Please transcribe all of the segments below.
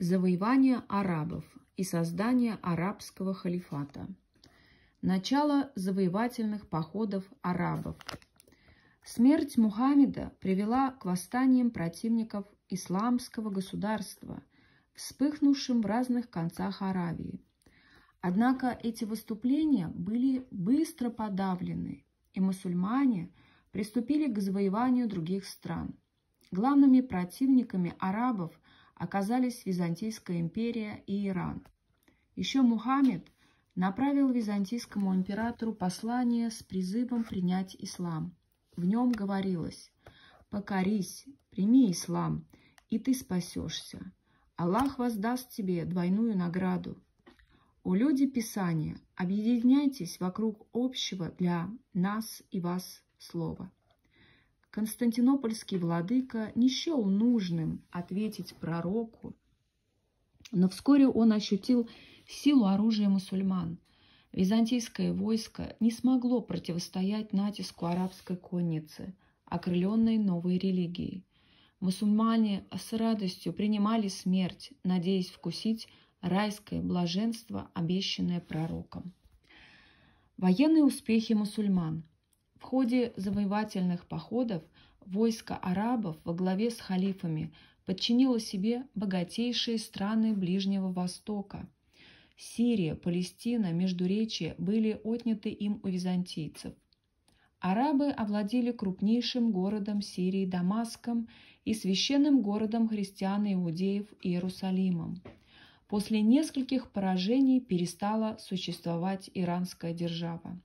Завоевание арабов и создание арабского халифата. Начало завоевательных походов арабов. Смерть Мухаммеда привела к восстаниям противников исламского государства, вспыхнувшим в разных концах Аравии. Однако эти выступления были быстро подавлены, и мусульмане приступили к завоеванию других стран. Главными противниками арабов оказались Византийская империя и Иран. Еще Мухаммед направил византийскому императору послание с призывом принять ислам. В нем говорилось: «Покорись, прими ислам, и ты спасешься. Аллах воздаст тебе двойную награду». О люди Писания, объединяйтесь вокруг общего для нас и вас слова. Константинопольский владыка не счел нужным ответить пророку, но вскоре он ощутил силу оружия мусульман. Византийское войско не смогло противостоять натиску арабской конницы, окрыленной новой религией. Мусульмане с радостью принимали смерть, надеясь вкусить райское блаженство, обещанное пророком. Военные успехи мусульман. В ходе завоевательных походов войско арабов во главе с халифами подчинило себе богатейшие страны Ближнего Востока. Сирия, Палестина, Междуречье были отняты им у византийцев. Арабы овладели крупнейшим городом Сирии Дамаском и священным городом христиан и иудеев Иерусалимом. После нескольких поражений перестала существовать иранская держава.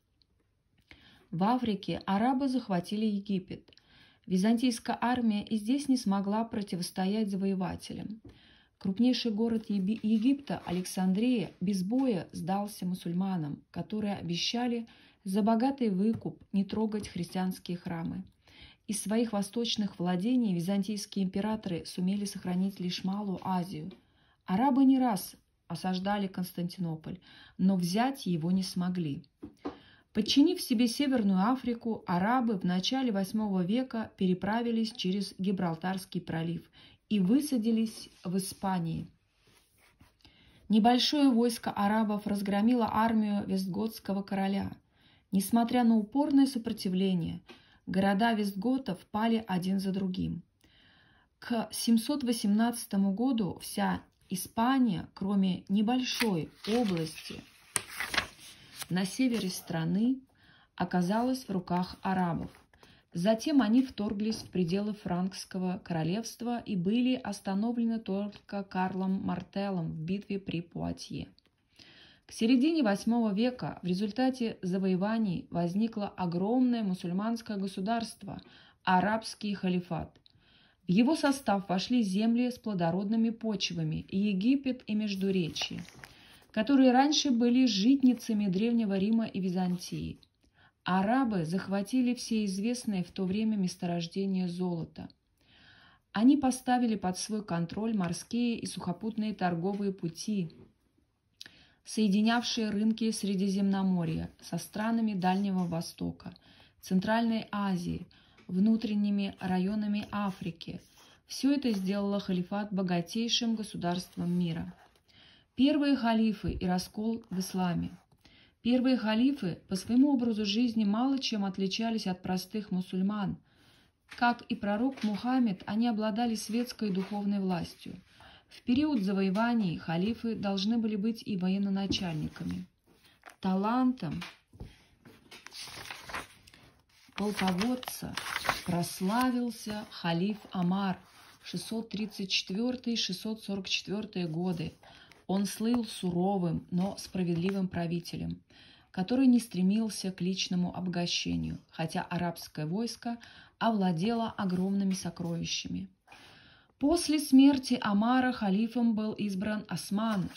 В Африке арабы захватили Египет. Византийская армия и здесь не смогла противостоять завоевателям. Крупнейший город Египта, Александрия, без боя сдался мусульманам, которые обещали за богатый выкуп не трогать христианские храмы. Из своих восточных владений византийские императоры сумели сохранить лишь Малую Азию. Арабы не раз осаждали Константинополь, но взять его не смогли. Подчинив себе Северную Африку, арабы в начале VIII века переправились через Гибралтарский пролив и высадились в Испании. Небольшое войско арабов разгромило армию вестготского короля. Несмотря на упорное сопротивление, города вестготов пали один за другим. К 718 году вся Испания, кроме небольшой области на севере страны, оказалась в руках арабов. Затем они вторглись в пределы Франкского королевства и были остановлены только Карлом Мартеллом в битве при Пуатье. К середине VIII века в результате завоеваний возникло огромное мусульманское государство – арабский халифат. В его состав вошли земли с плодородными почвами – Египет и Междуречье, которые раньше были житницами Древнего Рима и Византии. Арабы захватили все известные в то время месторождения золота. Они поставили под свой контроль морские и сухопутные торговые пути, соединявшие рынки Средиземноморья со странами Дальнего Востока, Центральной Азии, внутренними районами Африки. Все это сделало халифат богатейшим государством мира. Первые халифы и раскол в исламе. Первые халифы по своему образу жизни мало чем отличались от простых мусульман. Как и пророк Мухаммед, они обладали светской и духовной властью. В период завоеваний халифы должны были быть и военачальниками. Талантом полководца прославился халиф Омар 634-644 годы. Он слыл суровым, но справедливым правителем, который не стремился к личному обогащению, хотя арабское войско овладело огромными сокровищами. После смерти Омара халифом был избран Осман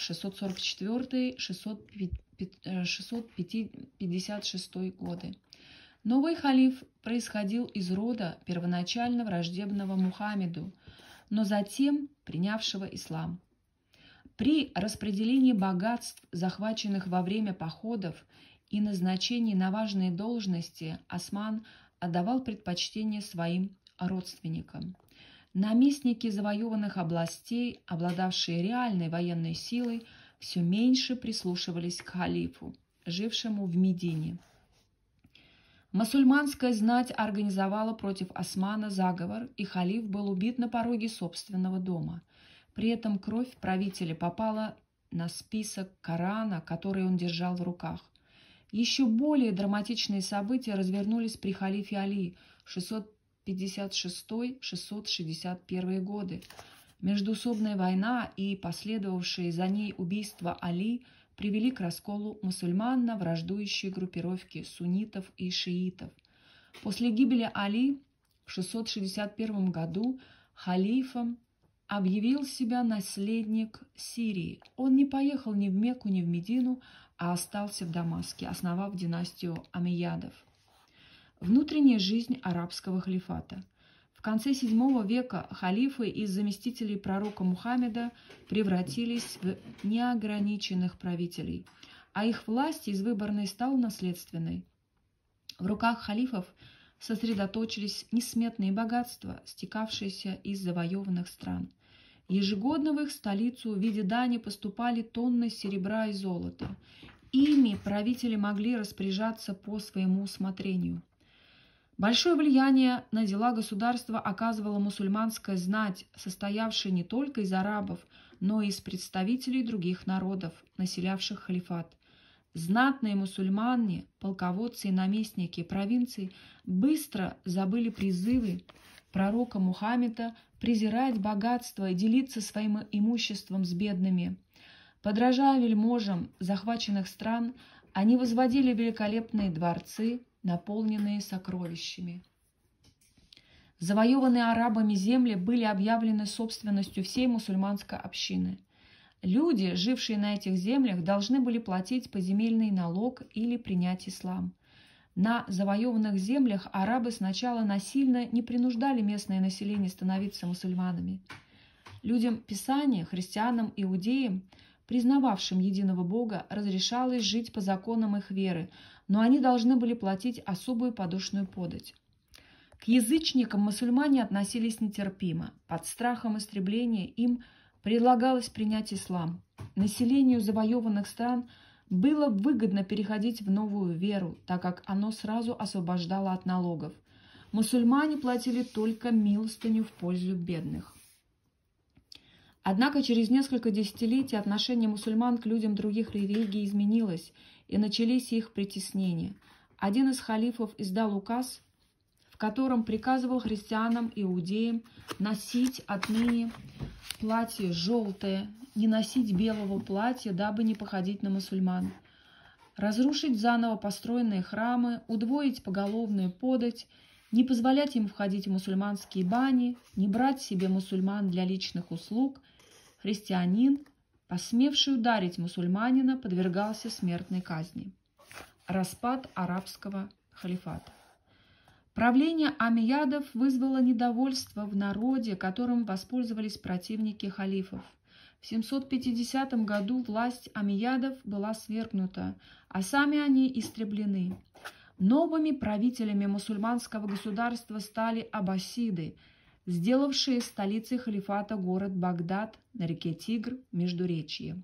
644-656 годы. Новый халиф происходил из рода первоначально враждебного Мухаммеду, но затем принявшего ислам. При распределении богатств, захваченных во время походов, и назначении на важные должности Осман отдавал предпочтение своим родственникам. наместники завоеванных областей, обладавшие реальной военной силой, все меньше прислушивались к халифу, жившему в Медине. Мусульманская знать организовала против Османа заговор, и халиф был убит на пороге собственного дома. При этом кровь правителя попала на список Корана, который он держал в руках. Еще более драматичные события развернулись при халифе Али 656-661 годы. Междоусобная война и последовавшие за ней убийства Али привели к расколу мусульман на враждующие группировки суннитов и шиитов. После гибели Али в 661 году халифом объявил себя наследник Сирии. Он не поехал ни в Мекку, ни в Медину, а остался в Дамаске, основав династию Омейядов. Внутренняя жизнь арабского халифата. В конце VII века халифы из заместителей пророка Мухаммеда превратились в неограниченных правителей, а их власть из выборной стала наследственной. В руках халифов сосредоточились несметные богатства, стекавшиеся из завоеванных стран. Ежегодно в их столицу в виде дани поступали тонны серебра и золота. Ими правители могли распоряжаться по своему усмотрению. Большое влияние на дела государства оказывала мусульманская знать, состоявшая не только из арабов, но и из представителей других народов, населявших халифат. Знатные мусульмане, полководцы и наместники провинций быстро забыли призывы пророка Мухаммеда презирать богатство и делиться своим имуществом с бедными. Подражая вельможам захваченных стран, они возводили великолепные дворцы, наполненные сокровищами. Завоеванные арабами земли были объявлены собственностью всей мусульманской общины. Люди, жившие на этих землях, должны были платить поземельный налог или принять ислам. На завоеванных землях арабы сначала насильно не принуждали местное население становиться мусульманами. Людям Писания, христианам, иудеям, признававшим единого Бога, разрешалось жить по законам их веры, но они должны были платить особую подушную подать. К язычникам мусульмане относились нетерпимо. Под страхом истребления им предлагалось принять ислам. Населению завоеванных стран было выгодно переходить в новую веру, так как оно сразу освобождало от налогов. Мусульмане платили только милостыню в пользу бедных. Однако через несколько десятилетий отношение мусульман к людям других религий изменилось, и начались их притеснения. Один из халифов издал указ, в котором приказывал христианам и иудеям носить отныне платье желтое, не носить белого платья, дабы не походить на мусульман, разрушить заново построенные храмы, удвоить поголовную подать, не позволять им входить в мусульманские бани, не брать себе мусульман для личных услуг. Христианин, посмевший ударить мусульманина, подвергался смертной казни. Распад арабского халифата. Правление омейядов вызвало недовольство в народе, которым воспользовались противники халифов. В 750 году власть омейядов была свергнута, а сами они истреблены. Новыми правителями мусульманского государства стали аббасиды, сделавшие столицей халифата город Багдад на реке Тигр, Междуречье.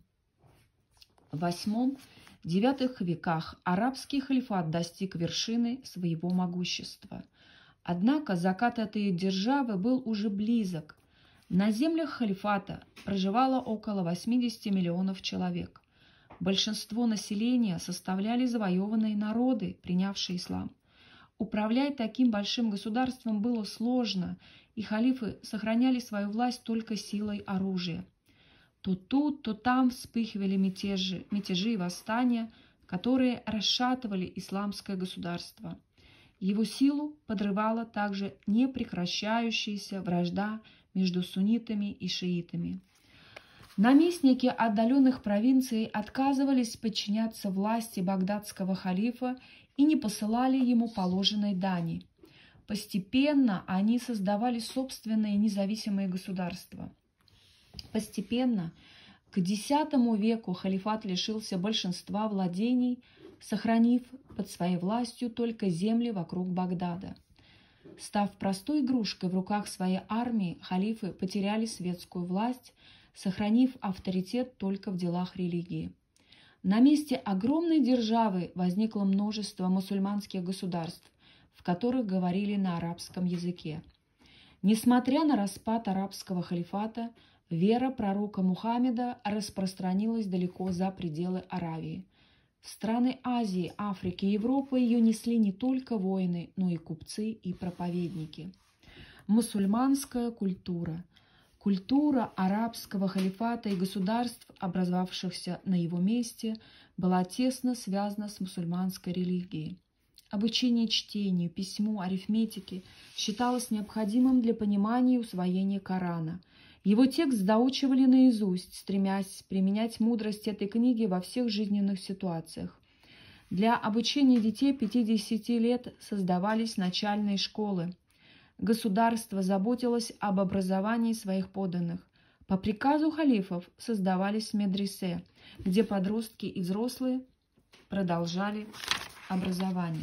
В VIII-IX веках арабский халифат достиг вершины своего могущества. Однако закат этой державы был уже близок. На землях халифата проживало около 80 миллионов человек. Большинство населения составляли завоеванные народы, принявшие ислам. Управлять таким большим государством было сложно, и халифы сохраняли свою власть только силой оружия. То тут, то там вспыхивали мятежи и восстания, которые расшатывали исламское государство. Его силу подрывала также непрекращающаяся вражда между суннитами и шиитами. Наместники отдаленных провинций отказывались подчиняться власти багдадского халифа и не посылали ему положенной дани. Постепенно они создавали собственные независимые государства. Постепенно к X веку халифат лишился большинства владений, сохранив под своей властью только земли вокруг Багдада. Став простой игрушкой в руках своей армии, халифы потеряли светскую власть, сохранив авторитет только в делах религии. На месте огромной державы возникло множество мусульманских государств, в которых говорили на арабском языке. Несмотря на распад арабского халифата, вера пророка Мухаммеда распространилась далеко за пределы Аравии. В страны Азии, Африки и Европы ее несли не только воины, но и купцы и проповедники. Мусульманская культура. Культура арабского халифата и государств, образовавшихся на его месте, была тесно связана с мусульманской религией. Обучение чтению, письму, арифметике считалось необходимым для понимания и усвоения Корана. Его текст заучивали наизусть, стремясь применять мудрость этой книги во всех жизненных ситуациях. Для обучения детей 50 лет создавались начальные школы. Государство заботилось об образовании своих подданных. По приказу халифов создавались медресе, где подростки и взрослые продолжали образование.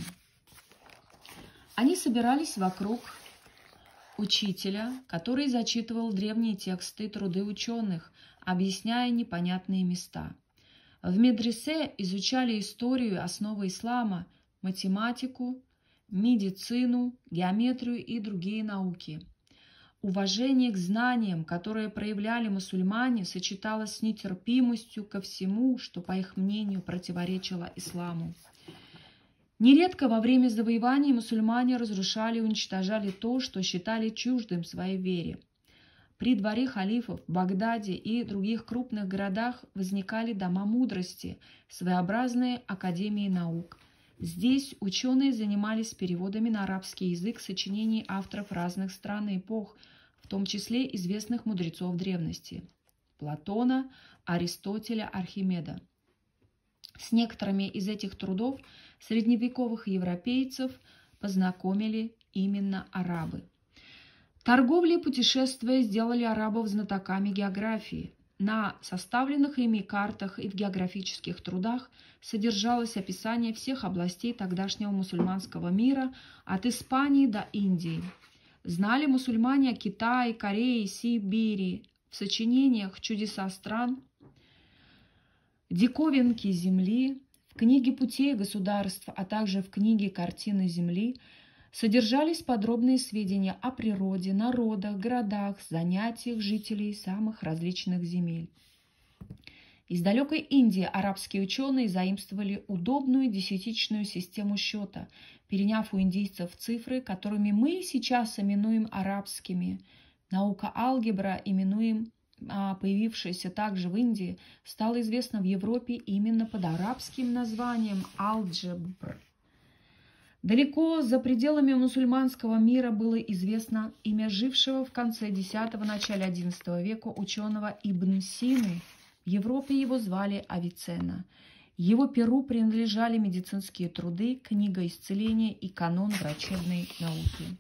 Они собирались вокруг учителя, который зачитывал древние тексты и труды ученых, объясняя непонятные места. В медресе изучали историю, основы ислама, математику, медицину, геометрию и другие науки. Уважение к знаниям, которые проявляли мусульмане, сочеталось с нетерпимостью ко всему, что, по их мнению, противоречило исламу. Нередко во время завоеваний мусульмане разрушали и уничтожали то, что считали чуждым своей вере. При дворе халифов в Багдаде и других крупных городах возникали дома мудрости, своеобразные академии наук. Здесь ученые занимались переводами на арабский язык сочинений авторов разных стран и эпох, в том числе известных мудрецов древности – Платона, Аристотеля, Архимеда. С некоторыми из этих трудов средневековых европейцев познакомили именно арабы. Торговля и путешествия сделали арабов знатоками географии. На составленных ими картах и в географических трудах содержалось описание всех областей тогдашнего мусульманского мира от Испании до Индии. Знали мусульмане о Китае, Корее, Сибири. В сочинениях «Чудеса стран», «Диковинки земли», в книге «Путей государств», а также в книге «Картины земли» содержались подробные сведения о природе, народах, городах, занятиях жителей самых различных земель. Из далекой Индии арабские ученые заимствовали удобную десятичную систему счета, переняв у индийцев цифры, которыми мы сейчас именуем арабскими. Наука алгебра, появившаяся также в Индии, стала известна в Европе именно под арабским названием алджебр. Далеко за пределами мусульманского мира было известно имя жившего в конце X-го, начале XI века ученого Ибн Сины. В Европе его звали Авиценна. Его перу принадлежали медицинские труды, книга исцеления и канон врачебной науки.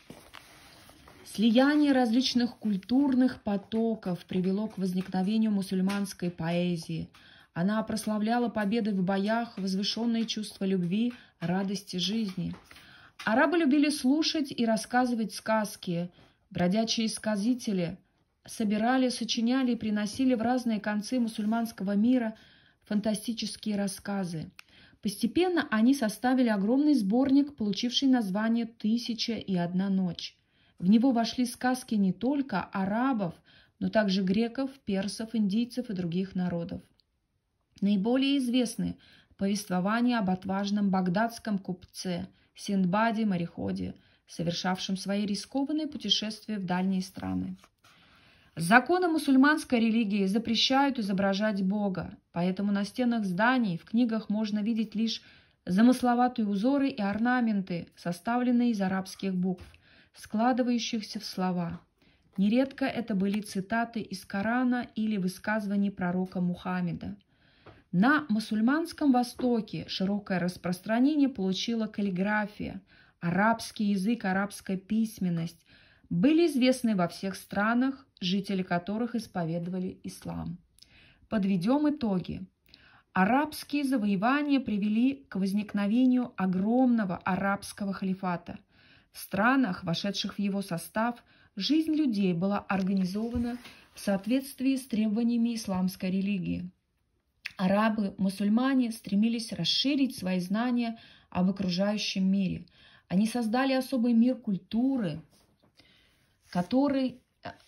Слияние различных культурных потоков привело к возникновению мусульманской поэзии. Она прославляла победы в боях, возвышенные чувства любви, радости жизни. Арабы любили слушать и рассказывать сказки. Бродячие сказители собирали, сочиняли и приносили в разные концы мусульманского мира фантастические рассказы. Постепенно они составили огромный сборник, получивший название «1001 ночь». В него вошли сказки не только арабов, но также греков, персов, индийцев и других народов. Наиболее известны повествования об отважном багдадском купце Синдбаде-мореходе, совершавшем свои рискованные путешествия в дальние страны. Законы мусульманской религии запрещают изображать Бога, поэтому на стенах зданий, в книгах можно видеть лишь замысловатые узоры и орнаменты, составленные из арабских букв, складывающихся в слова. Нередко это были цитаты из Корана или высказывания пророка Мухаммеда. На мусульманском Востоке широкое распространение получила каллиграфия, арабский язык, арабская письменность, были известны во всех странах, жители которых исповедовали ислам. Подведем итоги. Арабские завоевания привели к возникновению огромного арабского халифата. В странах, вошедших в его состав, жизнь людей была организована в соответствии с требованиями исламской религии. Арабы, мусульмане стремились расширить свои знания об окружающем мире. Они создали особый мир культуры, которая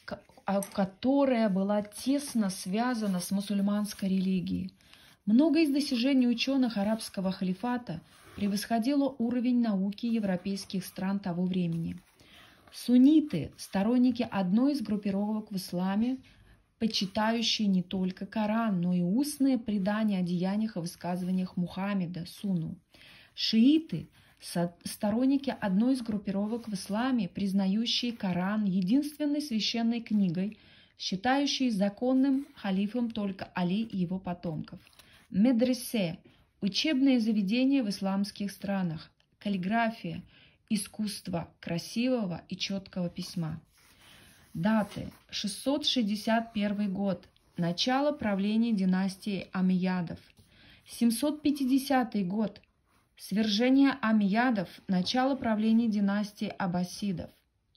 была тесно связана с мусульманской религией. Многое из достижений ученых арабского халифата превосходило уровень науки европейских стран того времени. Сунниты, сторонники одной из группировок в исламе, почитающие не только Коран, но и устные предания о деяниях и высказываниях Мухаммеда, Сунну. Шииты, сторонники одной из группировок в исламе, признающие Коран единственной священной книгой, считающие законным халифом только Али и его потомков. Медресе – учебные заведения в исламских странах, каллиграфия, искусство красивого и четкого письма. Даты: 661 год, начало правления династии Омейядов. 750 год, свержение Омейядов, начало правления династии Аббасидов.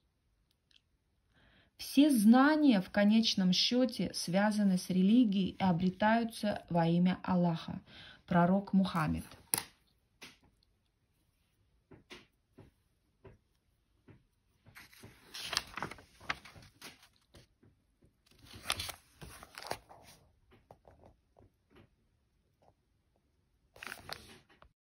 Все знания в конечном счете связаны с религией и обретаются во имя Аллаха. Пророк Мухаммед.